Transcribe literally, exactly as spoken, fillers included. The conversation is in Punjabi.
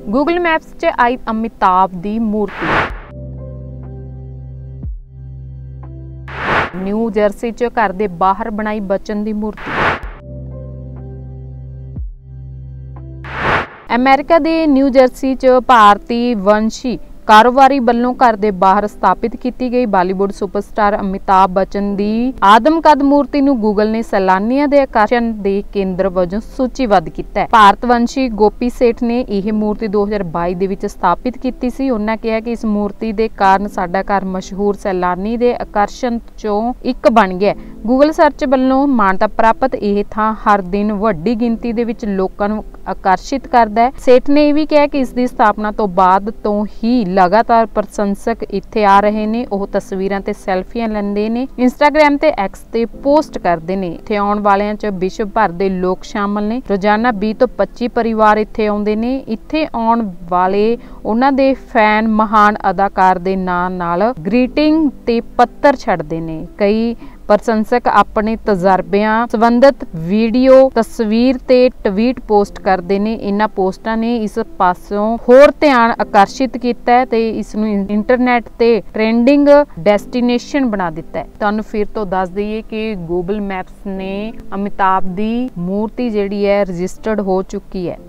गूगल मैप्स 'ਚ आई अमिताभ दी मूर्ति। न्यू जर्सी 'ਚ घर दे बाहर बनाई बच्चन दी मूर्ति। अमेरिका दे न्यू जर्सी 'ਚ भारती वंशी कारोबारी ਵੱਲੋਂ घर ਦੇ ਬਾਹਰ ਸਥਾਪਿਤ ਕੀਤੀ ਗਈ ਬਾਲੀਵੁੱਡ ਸੁਪਰਸਟਾਰ ਅਮਿਤਾਭ ਬੱਚਨ ਦੀ ਆਦਮਕਦ ਮੂਰਤੀ ਨੂੰ ਗੂਗਲ ਨੇ ਸੈਲਾਨੀਆਂ ਦੇ ਆਕਰਸ਼ਣ ਦੇ ਕੇਂਦਰ ਵਜੋਂ ਸੂਚੀਬੱਧ ਕੀਤਾ ਹੈ। ਭਾਰਤਵੰਸ਼ੀ ਗੋਪੀ ਸੇਠ ਨੇ ਇਹ ਮੂਰਤੀ ਦੋ ਹਜ਼ਾਰ ਬਾਈ ਦੇ ਵਿੱਚ ਸਥਾਪਿਤ ਕੀਤੀ ਸੀ। ਉਹਨਾਂ ਕਿਹਾ ਕਿ ਇਸ ਮੂਰਤੀ ਦੇ ਕਾਰਨ ਸਾਡਾ ਘਰ ਮਸ਼ਹੂਰ ਸੈਲਾਨੀ ਦੇ ਆਕਰਸ਼ਣ ਚੋਂ ਇੱਕ ਬਣ ਗਿਆ। ਗੂਗਲ ਸਰਚ ਵੱਲੋਂ ਮਾਨਤਾ ਪ੍ਰਾਪਤ ਇਹ ਥਾਂ ਹਰ ਦਿਨ ਵੱਡੀ ਗਿਣਤੀ ਦੇ ਵਿੱਚ ਲੋਕਾਂ ਨੂੰ ਆਕਰਸ਼ਿਤ ਕਰਦਾ ਹੈ। ਸੇਠ ਨੇ ਇਹ ਵੀ ਕਿਹਾ ਕਿ ਇਸ ਦੀ ਸਥਾਪਨਾ ਤੋਂ ਬਾਅਦ ਤੋਂ ਹੀ लगातार प्रशंसक इत्थे आ रहे ने। ਉਹ ਤਸਵੀਰਾਂ ਤੇ ਸੈਲਫੀਆਂ ਲੈਂਦੇ ਨੇ, ਇੰਸਟਾਗ੍ਰਾਮ ਤੇ ਐਕਸ ਤੇ ਪੋਸਟ ਕਰਦੇ ਨੇ। ਇੱਥੇ ਆਉਣ ਵਾਲਿਆਂ 'ਚ ਵਿਸ਼ਵ ਭਰ ਦੇ ਲੋਕ ਸ਼ਾਮਲ ਨੇ। ਰੋਜ਼ਾਨਾ ਵੀਹ ਤੋਂ ਪੱਚੀ ਪਰਿਵਾਰ ਇੱਥੇ ਆਉਂਦੇ ਨੇ। ਇੱਥੇ ਆਉਣ ਵਾਲੇ ਉਹਨਾਂ ਦੇ ਫੈਨ ਮਹਾਨ ਅਦਾਕਾਰ ਦੇ ਨਾਂ ਨਾਲ ਗ੍ਰੀਟਿੰਗ ਤੇ ਪੱਤਰ ਛੱਡਦੇ ਨੇ। ਕਈ ਪ੍ਰਸ਼ੰਸਕ ਆਪਣੇ ਤਜਰਬਿਆਂ ਸੰਬੰਧਿਤ ਵੀਡੀਓ, ਤਸਵੀਰ ਤੇ ਟਵੀਟ ਪੋਸਟ ਕਰਦੇ ਨੇ। ਇਹਨਾਂ ਪੋਸਟਾਂ ਨੇ ਇਸ ਪਾਸੋਂ ਹੋਰ ਧਿਆਨ ਆਕਰਸ਼ਿਤ ਕੀਤਾ ਹੈ ਤੇ ਇਸ ਨੂੰ ਇੰਟਰਨੈਟ ਤੇ ਟ੍ਰੈਂਡਿੰਗ ਡੈਸਟੀਨੇਸ਼ਨ ਬਣਾ ਦਿੱਤਾ ਹੈ। ਤੁਹਾਨੂੰ ਫਿਰ ਤੋਂ ਦੱਸ ਦਈਏ ਕਿ ਗੂਗਲ ਮੈਪਸ ਨੇ ਅਮਿਤਾਭ ਦੀ ਮੂਰਤੀ ਜਿਹੜੀ ਹੈ ਰਜਿਸਟਰਡ ਹੋ ਚੁੱਕੀ ਹੈ।